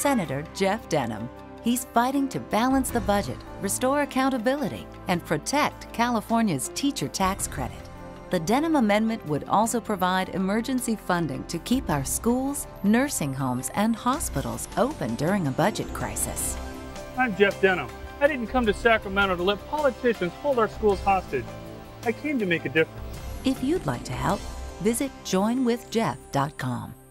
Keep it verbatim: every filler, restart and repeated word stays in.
Senator Jeff Denham. He's fighting to balance the budget, restore accountability, and protect California's teacher tax credit. The Denham Amendment would also provide emergency funding to keep our schools, nursing homes, and hospitals open during a budget crisis. I'm Jeff Denham. I didn't come to Sacramento to let politicians hold our schools hostage. I came to make a difference. If you'd like to help, visit join with jeff dot com.